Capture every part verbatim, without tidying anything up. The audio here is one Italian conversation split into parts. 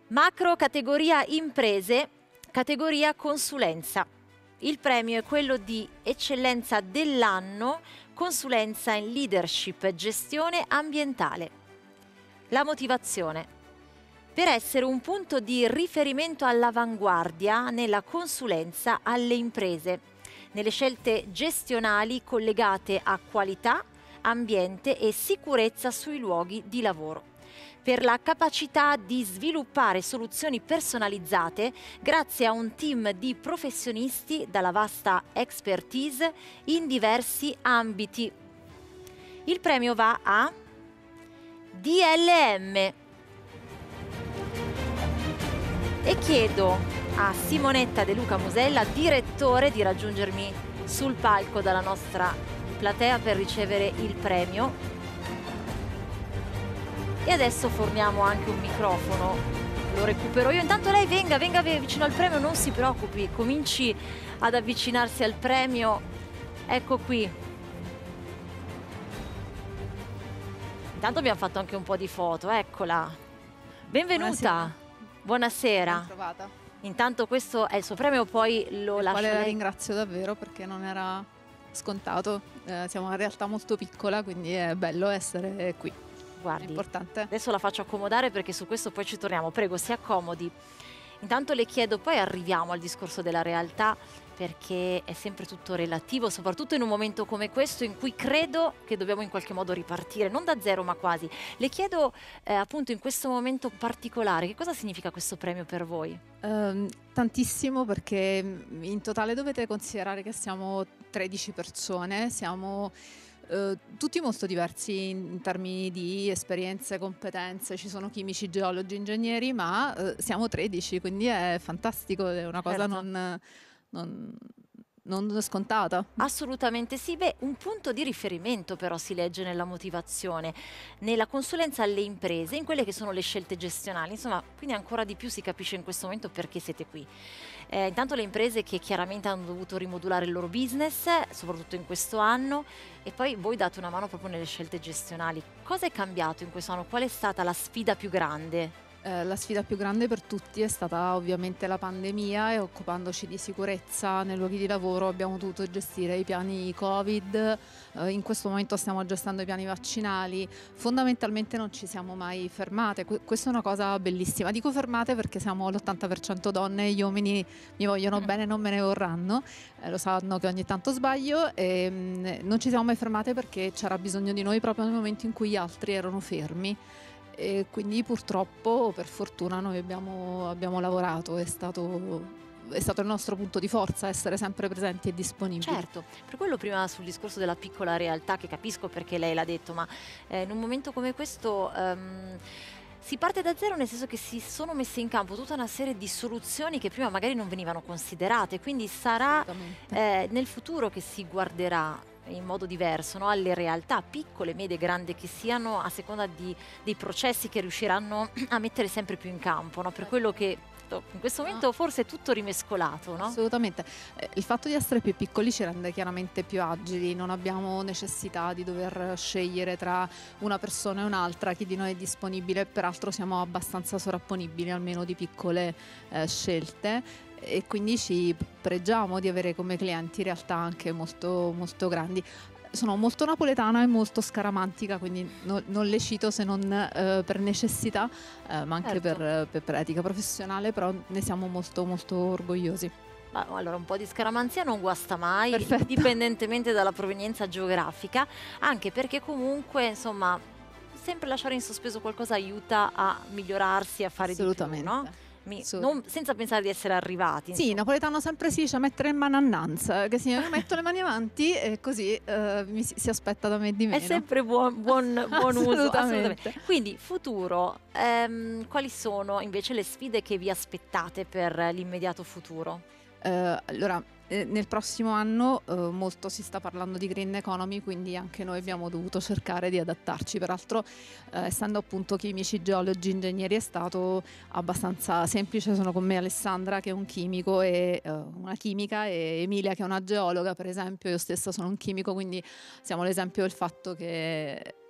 Macro categoria imprese, categoria consulenza. Il premio è quello di eccellenza dell'anno, consulenza in leadership e gestione ambientale. La motivazione: per essere un punto di riferimento all'avanguardia nella consulenza alle imprese, nelle scelte gestionali collegate a qualità, ambiente e sicurezza sui luoghi di lavoro, per la capacità di sviluppare soluzioni personalizzate grazie a un team di professionisti dalla vasta expertise in diversi ambiti. Il premio va a D L M. E chiedo a Simonetta De Luca Musella, direttore, di raggiungermi sul palco dalla nostra platea per ricevere il premio. E adesso forniamo anche un microfono, lo recupero io. Intanto lei venga, venga vicino al premio, non si preoccupi, cominci ad avvicinarsi al premio. Ecco qui. Intanto abbiamo fatto anche un po' di foto, eccola. Benvenuta. Buonasera. Ben trovata. Intanto questo è il suo premio, poi lo lascio quale a la lei. ringrazio davvero perché non era scontato. Eh, siamo una realtà molto piccola, quindi è bello essere qui. Guardi, è importante. Adesso la faccio accomodare perché su questo poi ci torniamo. Prego, si accomodi. Intanto le chiedo, poi arriviamo al discorso della realtà, perché è sempre tutto relativo, soprattutto in un momento come questo in cui credo che dobbiamo in qualche modo ripartire, non da zero ma quasi. Le chiedo eh, appunto in questo momento particolare, che cosa significa questo premio per voi? Um, tantissimo, perché in totale dovete considerare che siamo tredici persone, siamo Uh, tutti molto diversi in, in termini di esperienze, competenze. Ci sono chimici, geologi, ingegneri, ma uh, siamo tredici, quindi è fantastico, è una cosa Certo. non, non, non scontata. Assolutamente sì. Beh, un punto di riferimento però si legge nella motivazione, nella consulenza alle imprese, in quelle che sono le scelte gestionali, insomma, quindi ancora di più si capisce in questo momento perché siete qui. Eh, intanto le imprese che chiaramente hanno dovuto rimodulare il loro business, soprattutto in questo anno, e poi voi date una mano proprio nelle scelte gestionali. Cosa è cambiato in questo anno? Qual è stata la sfida più grande? Eh, la sfida più grande per tutti è stata ovviamente la pandemia, e occupandoci di sicurezza nei luoghi di lavoro abbiamo dovuto gestire i piani Covid, eh, in questo momento stiamo gestendo i piani vaccinali. Fondamentalmente non ci siamo mai fermate, que questa è una cosa bellissima. Dico fermate perché siamo l'ottanta per cento donne, gli uomini mi vogliono bene, non me ne vorranno, eh, lo sanno che ogni tanto sbaglio, e mh, non ci siamo mai fermate perché c'era bisogno di noi proprio nel momento in cui gli altri erano fermi. E quindi purtroppo o per fortuna noi abbiamo, abbiamo lavorato, è stato, è stato il nostro punto di forza essere sempre presenti e disponibili. Certo, per quello prima sul discorso della piccola realtà, che capisco perché lei l'ha detto, ma eh, in un momento come questo um, si parte da zero, nel senso che si sono messe in campo tutta una serie di soluzioni che prima magari non venivano considerate, quindi sarà eh, nel futuro che si guarderà in modo diverso, no? Alle realtà piccole, medie, grandi che siano, a seconda di, dei processi che riusciranno a mettere sempre più in campo, no? Per quello che in questo momento forse è tutto rimescolato, no? Assolutamente. Eh, il fatto di essere più piccoli ci rende chiaramente più agili, non abbiamo necessità di dover scegliere tra una persona e un'altra, chi di noi è disponibile, peraltro siamo abbastanza sovrapponibili almeno di piccole eh, scelte, e quindi ci pregiamo di avere come clienti realtà anche molto, molto grandi. Sono molto napoletana e molto scaramantica, quindi no, non le cito se non eh, per necessità, eh, ma anche Certo. per, per etica professionale, però ne siamo molto molto orgogliosi. Ma allora un po' di scaramanzia non guasta mai, Perfetto. Indipendentemente dalla provenienza geografica, anche perché comunque insomma sempre lasciare in sospeso qualcosa aiuta a migliorarsi, a fare di più, no? Mi, non, senza pensare di essere arrivati. Sì, in napoletano sempre si dice mettere in mano annanza, che significa metto le mani avanti e così uh, mi si, si aspetta da me di meno. È sempre buon, buon, buon assolutamente. uso. Assolutamente. Quindi futuro, ehm, quali sono invece le sfide che vi aspettate per l'immediato futuro? Uh, allora, eh, nel prossimo anno eh, molto si sta parlando di green economy, quindi anche noi abbiamo dovuto cercare di adattarci. Peraltro eh, essendo appunto chimici, geologi, ingegneri è stato abbastanza semplice. Sono con me Alessandra che è un chimico e eh, una chimica, e Emilia che è una geologa per esempio. Io stessa sono un chimico, quindi siamo l'esempio del fatto che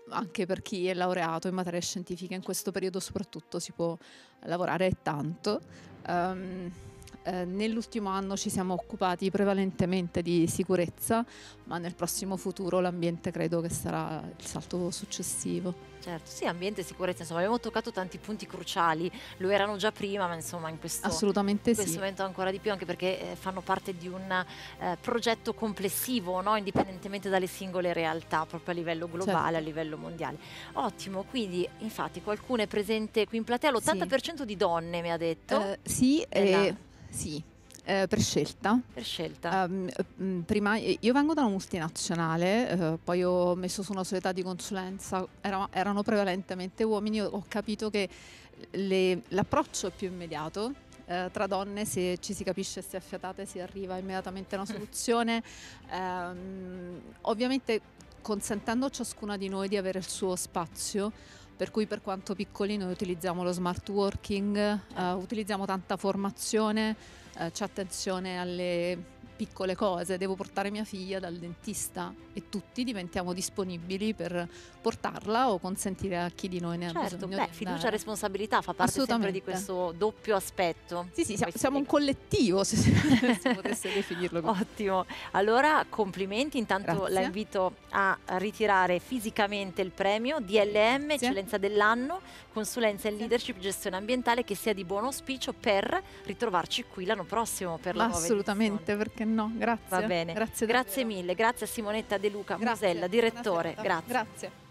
anche per chi è laureato in materie scientifiche in questo periodo soprattutto si può lavorare tanto. Um, eh, nell'ultimo anno ci siamo occupati prevalentemente di sicurezza, ma nel prossimo futuro l'ambiente credo che sarà il salto successivo. Certo, sì, ambiente e sicurezza, insomma, abbiamo toccato tanti punti cruciali, lo erano già prima, ma insomma in questo, Assolutamente in questo sì. momento ancora di più, anche perché eh, fanno parte di un eh, progetto complessivo, no? Indipendentemente dalle singole realtà, proprio a livello globale, Certo. a livello mondiale. Ottimo, quindi infatti qualcuno è presente qui in platea, Sì. l'ottanta per cento di donne mi ha detto, Eh, sì, Della- eh, sì, eh, per scelta. per scelta. Ehm, mm, prima, io vengo da una multinazionale, eh, poi ho messo su una società di consulenza, era- erano prevalentemente uomini, ho ho capito che le- l'approccio è più immediato. Eh, tra donne, se ci si capisce e si è affiatate, si arriva immediatamente a una soluzione. Ehm, ovviamente consentendo a ciascuna di noi di avere il suo spazio, per cui per quanto piccoli noi utilizziamo lo smart working, eh, utilizziamo tanta formazione, eh, c'è attenzione alle piccole cose, devo portare mia figlia dal dentista e tutti diventiamo disponibili per portarla o consentire a chi di noi ne ha Certo, bisogno beh, di fiducia e andare. responsabilità fa parte sempre di Assolutamente. questo doppio aspetto. Sì, sì, siamo, Poi siamo si- un collettivo, se si, si potesse definirlo così. Ottimo, allora complimenti, intanto la Grazie. invito a ritirare fisicamente il premio D L M Grazie. Eccellenza dell'anno, consulenza in Grazie. leadership, gestione ambientale, che sia di buon auspicio per ritrovarci qui l'anno prossimo per la Ma nuova assolutamente, edizione. perché no? Grazie. Va bene, Grazie, grazie davvero. mille, grazie a Simonetta De Luca Grazie. Musella, direttore, Buona serata. grazie. Grazie.